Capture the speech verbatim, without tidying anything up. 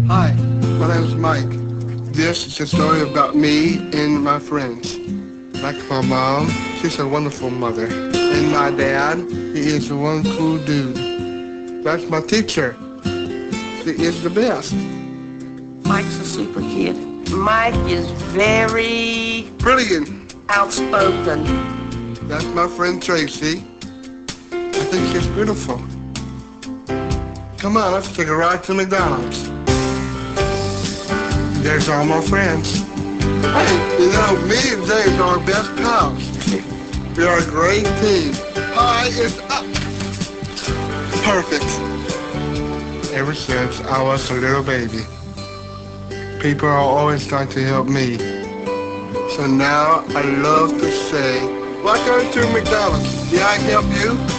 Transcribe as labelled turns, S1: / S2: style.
S1: Hi, my name is Mike. This is a story about me and my friends. Like my mom, she's a wonderful mother. And my dad, he is one cool dude. That's my teacher. She is the best.
S2: Mike's a super kid. Mike is very
S1: Brilliant.
S2: outspoken.
S1: That's my friend Tracy. I think she's beautiful. Come on, let's take a ride to McDonald's. There's all my friends. Hey, you know, me and James are our best pals. We are a great team. Pie is up. Perfect. Ever since I was a little baby, people are always trying to help me. So now I love to say, welcome to McDonald's. May I help you?